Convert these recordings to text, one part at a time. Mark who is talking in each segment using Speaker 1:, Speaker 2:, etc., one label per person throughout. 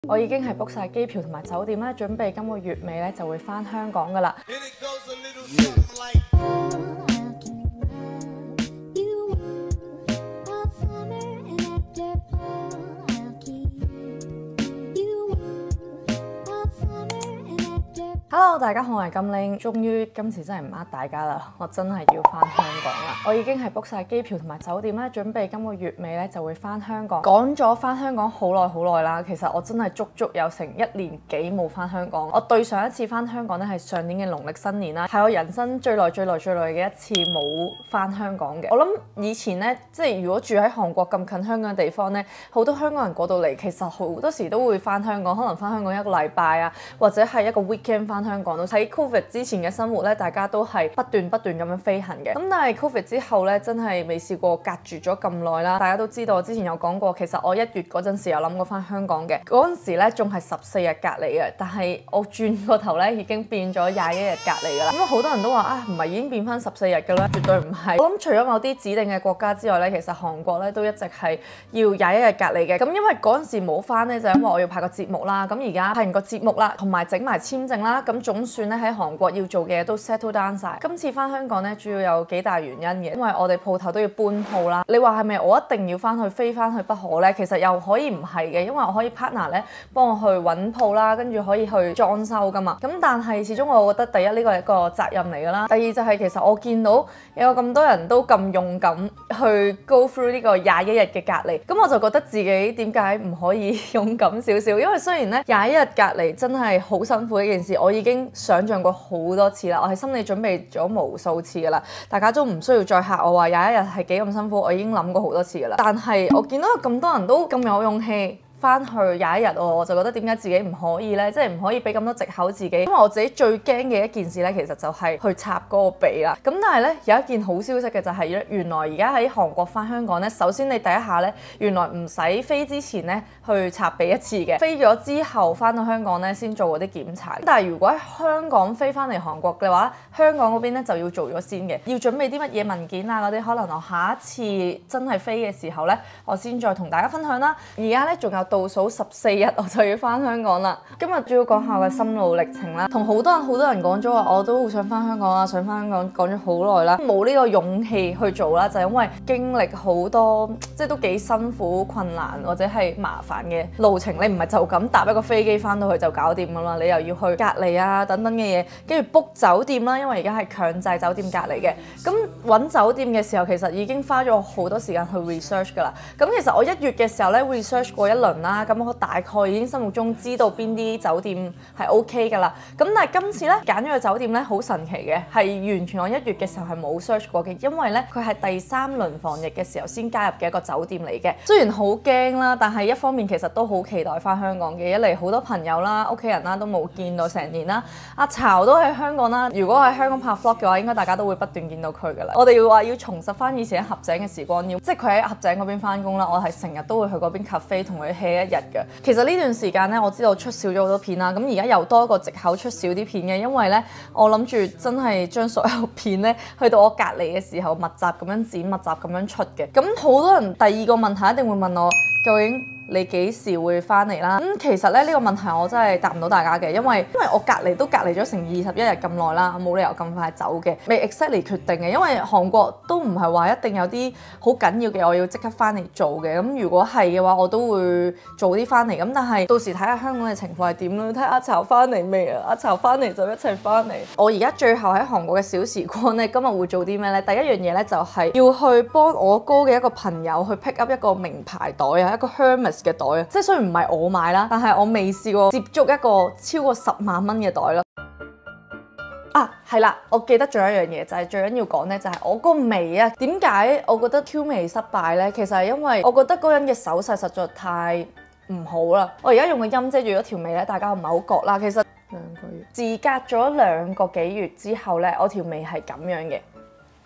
Speaker 1: 我已經係 book 晒機票同埋酒店咧，準備今個月尾咧就會返香港噶啦。Hello， 大家好，我係金玲，終於今次真係唔呃大家啦，我真係要返香港啦！我已經係 book 晒機票同埋酒店咧，準備今個月尾咧就會返香港。講咗返香港好耐啦，其實我真係足足有成1年幾冇返香港。我對上一次返香港咧係上年嘅農曆新年啦，係我人生最耐嘅一次冇返香港嘅。我諗以前咧，即係如果住喺韓國咁近香港嘅地方咧，好多香港人過到嚟，其實好多時都會返香港，可能返香港1個禮拜啊，或者係一個 weekend 返香港。喺 Covid 之前嘅生活咧，大家都係不斷咁樣飛行嘅。咁但係 Covid 之後咧，真係未試過隔住咗咁耐啦。大家都知道，我之前有講過，其實我1月嗰陣時有諗過返香港嘅。嗰陣時咧仲係14日隔離嘅，但係我轉個頭咧已經變咗21日隔離㗎啦。咁好多人都話啊，唔係已經變翻14日㗎啦？絕對唔係。我諗除咗某啲指定嘅國家之外咧，其實韓國咧都一直係要21日隔離嘅。咁因為嗰陣時冇翻咧，就因為我要拍個節目啦。咁而家拍完個節目啦，同埋整埋簽證啦，咁總算咧喺韓國要做嘅嘢都 settle down 晒。今次翻香港咧，主要有幾大原因嘅，因為我哋鋪頭都要搬鋪啦。你話係咪我一定要飛翻去不可咧？其實又可以唔係嘅，因為我可以 partner 咧幫我去揾鋪啦，跟住可以去裝修噶嘛。咁但係始終我覺得第一呢個係一個責任嚟㗎啦，第二就係其實我見到有咁多人都咁勇敢去 go through 呢個21日嘅隔離，咁我就覺得自己點解唔可以勇敢少少？因為雖然咧21日隔離真係好辛苦嘅一件事，我已經想象過好多次啦，我係心理準備咗無數次㗎啦，大家都唔需要再嚇我話21日係幾咁辛苦，我已經諗過好多次㗎啦。但係我見到有咁多人都咁有勇氣翻去21日，我就覺得點解自己唔可以呢？即係唔可以俾咁多藉口自己。因為我自己最驚嘅一件事呢，其實就係去插嗰個鼻啦。咁但係呢，有一件好消息嘅就係原來而家喺韓國翻香港呢，首先你第一下呢，原來唔使飛之前呢去插鼻一次嘅，飛咗之後翻到香港呢先做嗰啲檢查。但係如果喺香港飛翻嚟韓國嘅話，香港嗰邊呢就要做咗先嘅，要準備啲乜嘢文件啊嗰啲，可能我下一次真係飛嘅時候呢，我先再同大家分享啦。而家呢，仲有倒數14日我就要翻香港啦。今日主要講下我嘅心路歷程啦，同好多人講咗話我都好想翻香港啊，想翻香港講咗好耐啦，冇呢個勇氣去做啦，就係因為經歷好多即係都幾辛苦困難或者係麻煩嘅路程。你唔係就咁搭一個飛機翻到去就搞掂㗎嘛，你又要去隔離啊等等嘅嘢，跟住 book 酒店啦，因為而家係強制酒店隔離嘅。咁揾酒店嘅時候其實已經花咗好多時間去 research 㗎啦。咁其實我1月嘅時候咧 research 過一輪啦，咁我大概已經心目中知道邊啲酒店係 OK 㗎啦。咁但係今次咧揀咗個酒店咧好神奇嘅，係完全我1月嘅時候係冇 search 過嘅，因為咧佢係第3輪防疫嘅時候先加入嘅一個酒店嚟嘅。雖然好驚啦，但係一方面其實都好期待翻香港嘅。一嚟好多朋友啦、屋企人啦都冇見到成年啦，阿巢都喺香港啦。如果喺香港拍 vlog 嘅話，應該大家都會不斷見到佢㗎啦。我哋要重拾翻以前喺合井嘅時光，即係佢喺合井嗰邊翻工啦，我係成日都會去嗰邊 cafe 同佢 hea 一日嘅。其實呢段時間咧，我知道出少咗好多片啦，咁而家又多一個藉口出少啲片嘅，因為咧我諗住真係將所有片咧去到我隔離嘅時候密集咁樣剪、密集咁樣出嘅。咁好多人第二個問題一定會問我，究竟你幾時會翻嚟啦？其實咧呢個問題我真係答唔到大家嘅，因為我隔離都隔離咗成21日咁耐啦，冇理由咁快走嘅，未 exactly 決定嘅。因為韓國都唔係話一定有啲好緊要嘅我要即刻翻嚟做嘅，咁如果係嘅話我都會早啲翻嚟。咁但係到時睇下香港嘅情況係點咯，睇下阿巢翻嚟未啊？阿巢翻嚟就一齊翻嚟。我而家最後喺韓國嘅小時光咧，今日會做啲咩咧？第一樣嘢咧就係要去幫我哥嘅一個朋友去 pick up 一個名牌袋啊，一個 Hermes嘅袋啊，即係雖然唔係我買啦，但係我未試過接觸一個超過10萬蚊嘅袋咯。啊，係啦，我記得仲有一樣嘢就係最緊要講咧，就係我個眉啊。點解我覺得挑眉失敗咧？其實係因為我覺得嗰人嘅手勢實在太唔好啦。我而家用個陰遮住咗條眉咧，大家唔係好覺啦。其實2個月，自隔咗2個幾月之後咧，我條眉係咁樣嘅。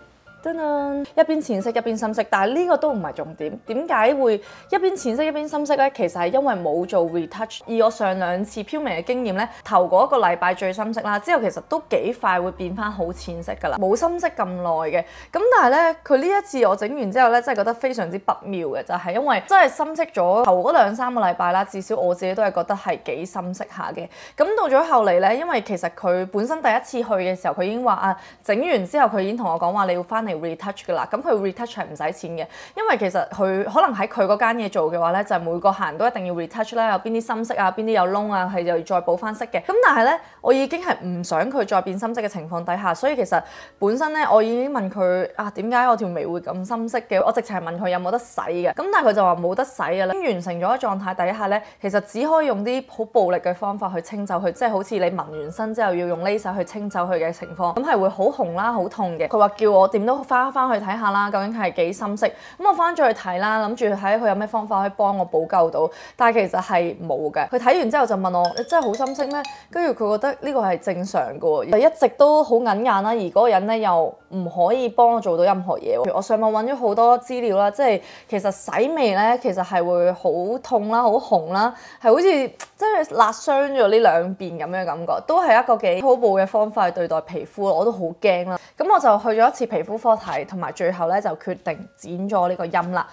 Speaker 1: 噔噔，一邊淺色一邊深色，但係呢個都唔係重點。點解會一邊淺色一邊深色呢？其實係因為冇做 retouch。而我上2次飄眉嘅經驗呢，頭嗰1個禮拜最深色啦，之後其實都幾快會變翻好淺色㗎啦，冇深色咁耐嘅。咁但係呢，佢呢一次我整完之後呢，真係覺得非常之不妙嘅，就係因為真係深色咗頭嗰2-3個禮拜啦，至少我自己都係覺得係幾深色下嘅。咁到咗後嚟呢，因為其實佢本身第一次去嘅時候，佢已經話啊，整完之後佢已經同我講話你要翻嚟 retouch 㗎啦。咁佢 retouch 係唔使錢嘅，因為其實佢可能喺佢嗰間嘢做嘅話呢，就係每個客人都一定要 retouch 啦，有邊啲深色啊，邊啲有窿啊，係又要再補翻色嘅。咁但係呢，我已經係唔想佢再變深色嘅情況底下，所以其實本身呢，我已經問佢啊，點解我條眉會咁深色嘅？我直情係問佢有冇得洗嘅。咁但係佢就話冇得洗嘅啦。完成咗嘅狀態底下呢，其實只可以用啲好暴力嘅方法去清走佢，即係好似你紋完身之後要用 laser 去清走佢嘅情況，咁係會好紅啦，好痛嘅。佢話叫我點都翻去睇下啦，究竟係幾深色。咁我翻咗去睇啦，諗住睇佢有咩方法可以幫我補救到，但係其實係冇嘅。佢睇完之後就問我：你真係好深色咩？跟住佢覺得呢個係正常嘅喎，一直都好隱眼啦，而嗰個人咧又唔可以幫我做到任何嘢。我上網揾咗好多資料啦，即係其實洗眉咧，其實係會好痛啦、好紅啦，係好似即係辣傷咗呢2邊咁嘅感覺，都係一個幾粗暴嘅方法去對待皮膚，我都好驚啦。咁我就去咗一次皮膚科睇，同埋最後咧就決定剪咗呢個陰啦。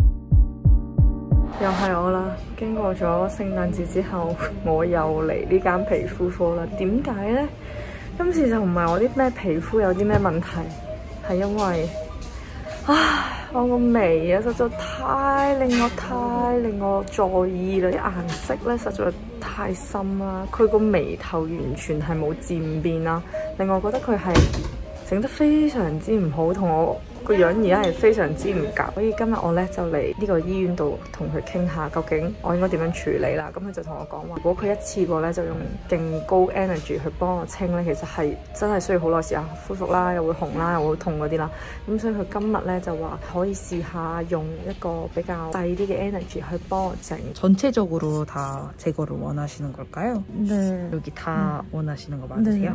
Speaker 1: 又係我啦，經過咗聖誕節之後，我又嚟呢間皮膚科啦。點解呢？今次就唔係我啲咩皮膚有啲咩問題，係因為我個眉啊，實在太令我在意啦！啲顏色咧實在太深啦，佢個眉頭完全係冇漸變啦，令我覺得佢係整得非常之唔好，同我個樣而家係非常之唔夾。所以今日我咧就嚟呢個醫院度同佢傾下，究竟我應該點樣處理啦。咁佢就同我講話，如果佢一次過咧就用勁高 energy 去幫我清咧，其實係真係需要好耐時間恢復啦，又會紅啦，又會痛嗰啲啦。咁所以佢今日咧就話可以試下用一個比較細啲嘅 energy 去幫我整。
Speaker 2: 전체적으로 다 제거를 원하시는 걸까요?
Speaker 1: 네.
Speaker 2: 여기 다 원하시는 거 맞으세요?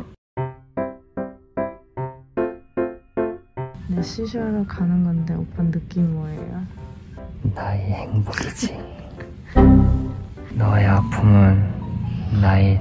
Speaker 1: 네, 시술하러 가는 건데 오빠 느낌 뭐예요?
Speaker 3: 나의 행복이지. 너의 아픔은 나의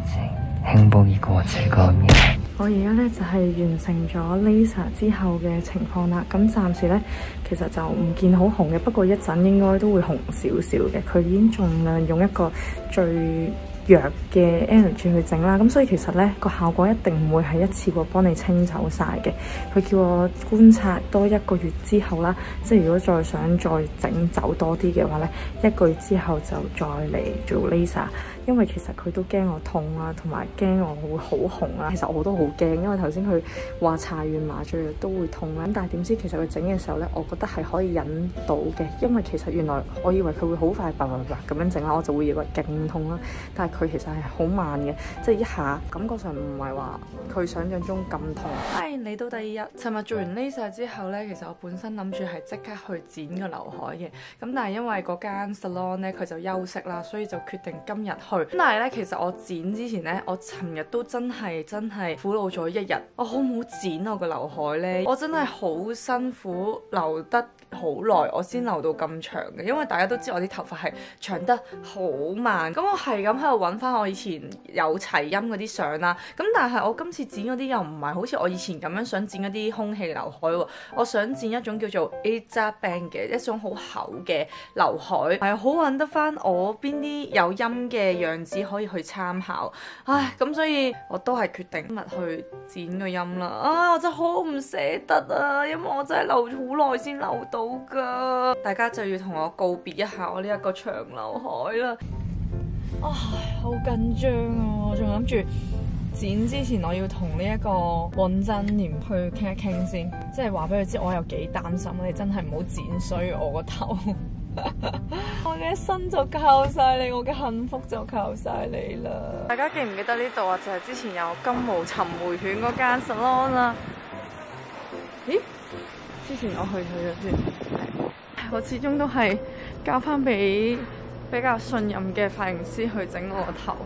Speaker 3: 행복이고 즐거움이야.
Speaker 1: 我而家咧就係完成咗 laser 之後嘅情況啦。咁暫時咧其實就唔見好紅嘅，不過一陣應該都會紅少少嘅。佢已經盡量用一個最弱嘅 energy 去整啦，咁所以其實咧個效果一定唔會係一次過幫你清走晒嘅。佢叫我觀察多1個月之後啦，即係如果再想再整走多啲嘅話咧，1個月之後就再嚟做 laser。因為其實佢都驚我痛啊，同埋驚我會好紅啊。其實我都好驚，因為頭先佢話搽完麻醉藥都會痛啦。咁但係點知其實佢整嘅時候咧，我覺得係可以忍到嘅，因為其實原來我以為佢會好快叭咁樣整啦，我就會以為勁痛啦。但係佢其實係好慢嘅，即係一下感覺上唔係話佢想象中咁痛。嚟到第2日，尋日做完 laser 之後咧，其實我本身諗住係即刻去剪個劉海嘅，咁但係因為嗰間 salon 咧佢就休息啦，所以就決定今日去。咁但係咧，其實我剪之前咧，我尋日都真係苦惱咗1日。我好唔好剪我個劉海咧？我真係好辛苦留得好耐，我先留到咁長嘅。因為大家都知我啲頭髮係長得好慢，咁我係咁喺度揾翻我以前有齊陰嗰啲相啦。咁但係我今次剪嗰啲又唔係好似我以前咁樣想剪嗰啲空氣劉海喎。我想剪一種叫做 A-Zap Bang 嘅一種好厚嘅劉海，係好揾得翻我邊啲有陰嘅樣子可以去參考。唉，咁所以我都係決定今日去剪個陰啦。我真係好唔捨得啊，因為我真係留好耐先留到噶。大家就要同我告別一下我呢一個長劉海啦。唉，好緊張啊！我仲諗住剪之前，我要同呢一個尹真廉去傾一傾先，即係話俾佢知我有幾擔心，你真係唔好剪衰我個頭。我嘅一生就靠晒你，我嘅幸福就靠晒你啦！大家記唔記得呢度啊？就係之前有金毛尋回犬嗰間 salon 啦。咦？之前我去咗先，我始終都係交翻俾比較信任嘅髮型師去整我個頭。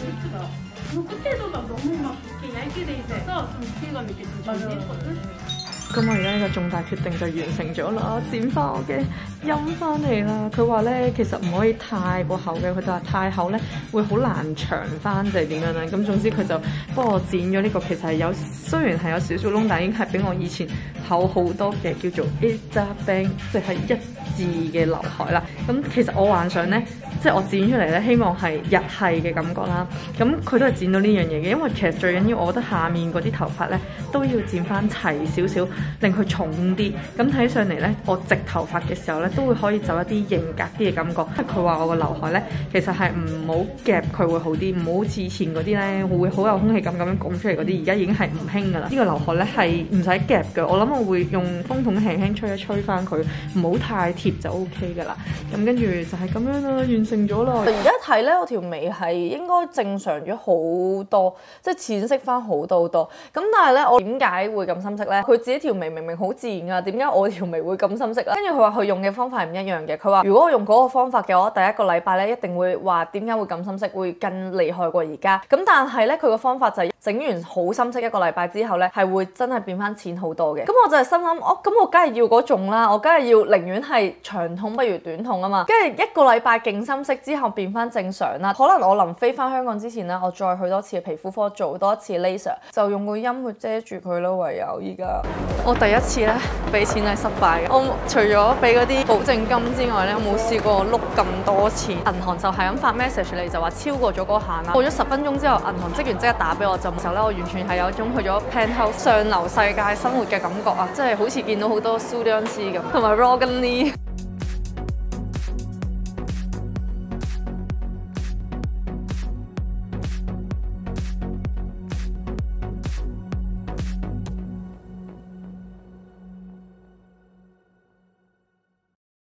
Speaker 4: 그때도가 너무 막 이렇게 얇게 돼 있어서 좀 무게감 있게 좀 정리했거든.
Speaker 1: 咁我而家呢個重大決定就完成咗啦，剪翻我嘅音翻嚟啦。佢話咧其實唔可以太過厚嘅，佢就話太厚咧會好難長翻，就係點樣咧？咁總之佢就幫我剪咗呢個，其實係有雖然係有少少窿，但已經係比我以前厚好多嘅叫做 Isabang， 即係一字嘅劉海啦。咁其實我幻想咧，即係我剪出嚟咧，希望係日系嘅感覺啦。咁佢都係剪到呢樣嘢嘅，因為其實最緊要我覺得下面嗰啲頭髮咧都要剪翻齊少少。令佢重啲，咁睇上嚟咧，我直頭髮嘅時候咧，都會可以走一啲型格啲嘅感覺。因為佢話我個劉海咧，其實係唔好夾佢會好啲，唔好似以前嗰啲咧會好有空氣感咁樣拱出嚟嗰啲，而家已經係唔興噶啦。呢個劉海咧係唔使夾嘅，我諗我會用風筒輕輕吹一吹翻佢，唔好太貼就 OK 噶啦。咁跟住就係咁樣啦，完成咗啦。而家睇咧，我條眉係應該正常咗好多，即係淺色翻好多。咁但係咧，我點解會咁深色咧？佢自己條眉明明好自然㗎，點解我條眉會咁深色咧？跟住佢話佢用嘅方法係唔一樣嘅。佢話如果我用嗰個方法嘅話，第一個禮拜咧一定會話點解會咁深色，會更厲害過而家。咁但係咧佢個方法就係整完好深色一個禮拜之後咧，係會真係變翻淺好多嘅。咁我就係心諗，咁我梗係要嗰種啦，我梗係要寧願係長痛不如短痛啊嘛。跟住一個禮拜勁深色之後變翻正常啦。可能我臨飛翻香港之前咧，我再去多次皮膚科做多一次 laser， 就用個陰去遮住佢咯。唯有依家我第一次咧俾錢係失敗嘅，我除咗俾嗰啲保證金之外咧，我冇試過碌咁多錢。銀行就係咁發 message 嚟，就話超過咗嗰個限啦。過咗10分鐘之後，銀行職員即刻打俾我，就時候咧，我完全係有一種去咗 penthouse 上流世界生活嘅感覺啊！即係好似見到好多 Sulian 咁，同埋 Rogan Lee。